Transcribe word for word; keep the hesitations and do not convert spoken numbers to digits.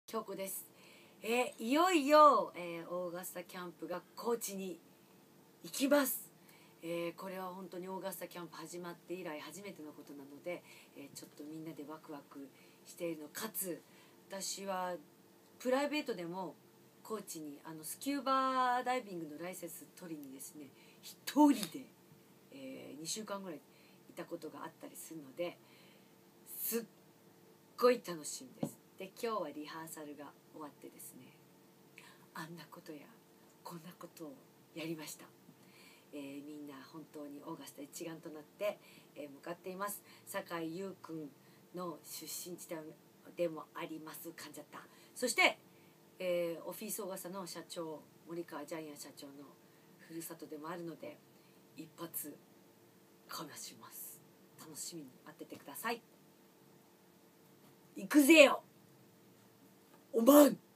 京子です。えー、いよいよ、えー、オーガスタキャンプが高知に行きます。えー、これは本当にオーガスタキャンプ始まって以来初めてのことなので、えー、ちょっとみんなでワクワクしているのかつ、私はプライベートでも高知にあのスキューバダイビングのライセンス取りにですね一人で、えー、にしゅうかんぐらいいたことがあったりするので、すっごい楽しみです。で、今日はリハーサルが終わってですね、あんなことやこんなことをやりました。えー、みんな本当にオーガスタ一丸となって、えー、向かっています。酒井優君の出身地でもあります噛んじゃったそして、えー、オフィスオーガスタの社長森川ジャイアン社長のふるさとでもあるので、一発かまします。楽しみに待っててください。行くぜよおまん。